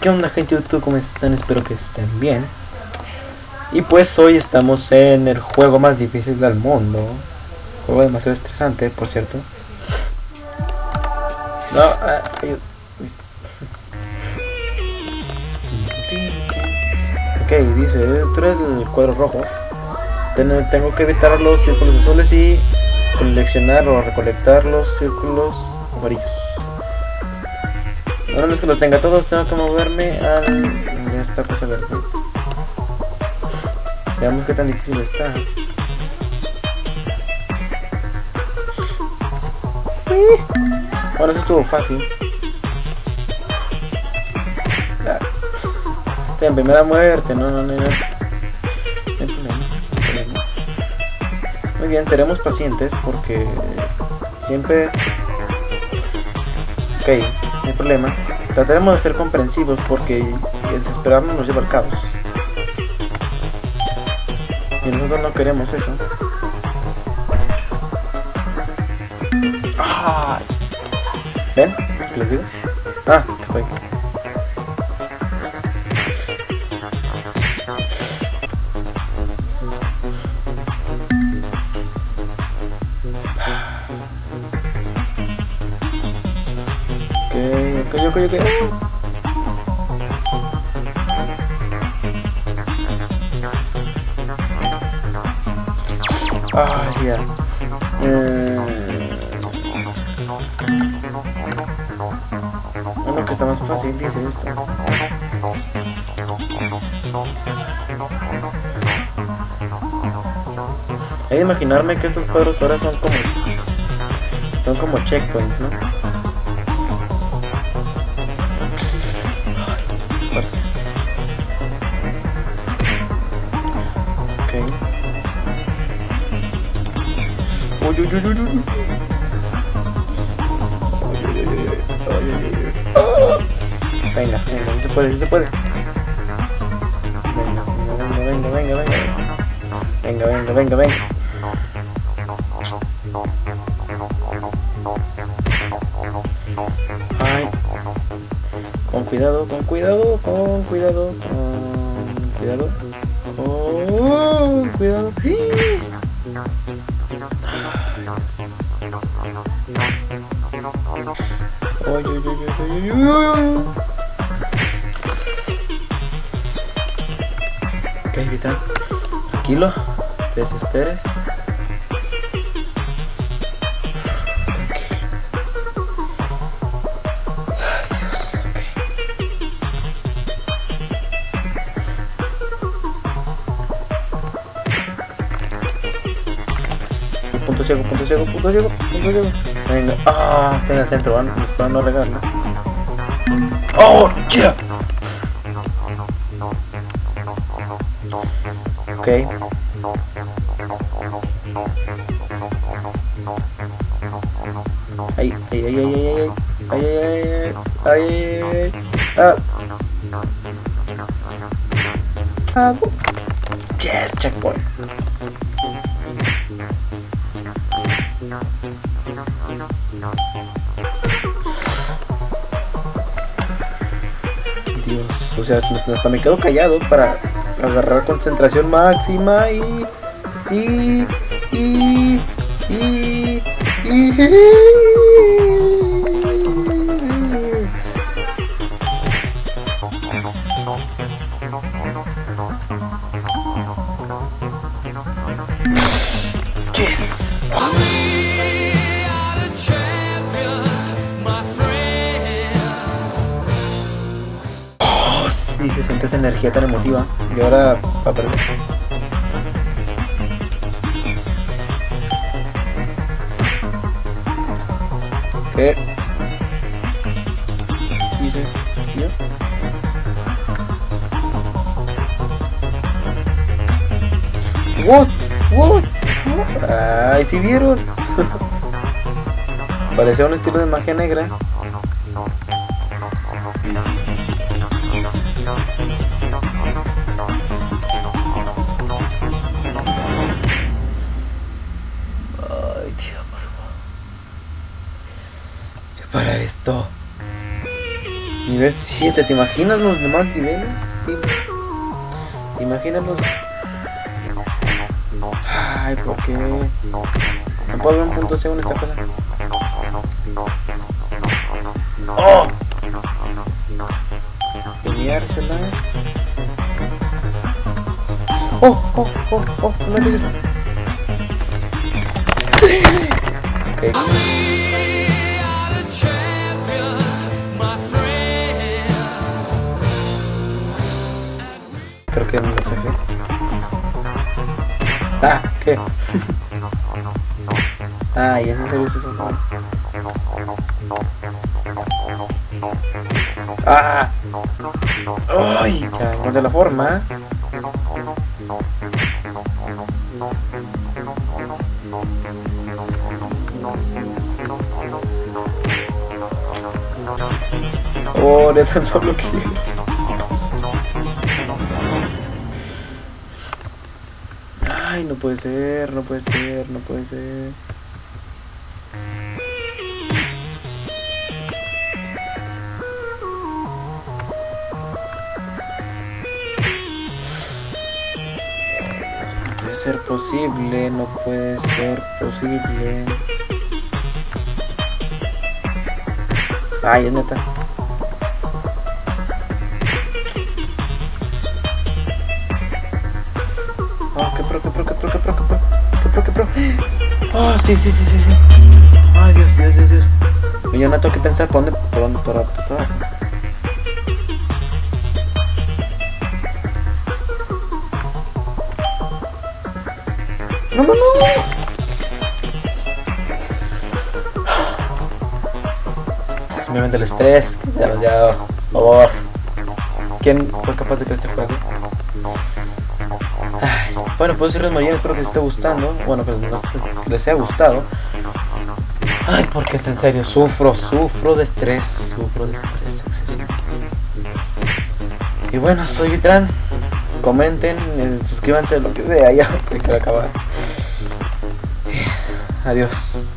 ¿Qué onda, gente de YouTube? ¿Cómo están? Espero que estén bien. Y pues hoy estamos en el juego más difícil del mundo. Juego demasiado estresante, por cierto. No, ok, dice, tú eres el cuadro rojo. Tengo que evitar los círculos azules y coleccionar o recolectar los círculos amarillos. Una vez que los tenga todos, tengo que moverme a esta cosa verde. Veamos qué tan difícil está. Bueno, eso estuvo fácil. En primera muerte, no. Muy bien, seremos pacientes porque siempre... Ok, no hay problema. Trataremos de ser comprensivos porque el desesperarnos nos lleva al caos. Y nosotros no queremos eso. ¡Ay! ¿Ven? ¿Qué les digo? Ah, estoy. Ok. Ah, ya. Uno que está más fácil, dice esto. Hay que imaginarme que estos cuadros ahora son como checkpoints, ¿no? Fuerzas. Ok. Uy. Venga, sí se puede. Venga. Ay. Con cuidado. Ok, Vita, tranquilo, te desesperes. Punto ciego. Venga, está en el centro, van, espero no regarlo. ¡Oh, yeah! Ok. Ay. Yes, checkpoint. Dios, o sea, hasta me quedo callado para agarrar concentración máxima y yes. Sí, se siente esa energía tan emotiva. Y ahora va a perder. ¿Qué dices, tío? What? Ay, ¿sí vieron? Parecía un estilo de magia negra. Ay, Dios, por favor. ¿Qué para esto? Nivel 7, ¿te imaginas los demás niveles, tío? ¿Te imaginas los...? Ay, ¿por qué? No puedo ver un punto según esta cosa. ¡Oh! Geniárselas. ¡Oh! ¡Oh! ¡Oh! ¡Oh! No me digas. Okay. Creo que no lo saqué. Ah, ¿qué? Ah, y en serio es eso. ¡Ah! ¡Ay! Ya encontré la forma. Oh, de tanto bloqueo. Ay, no puede ser, no puede ser, no puede ser. No puede ser posible, no puede ser posible. Ay, es neta. Oh, qué pro. Oh, sí. Ay, Dios. Y yo no tengo que pensar por dónde para pasar. No. Simplemente el estrés. Ya, por favor. ¿Quién fue capaz de crear este juego? Ay, bueno, pues irles muy bien, espero que les esté gustando. Bueno, pues no, que les haya gustado. Ay, porque es en serio, sufro de estrés excesivo. Y bueno, soy Vitran. Comenten, suscríbanse, lo que sea, ya, que quiero acabar. Adiós.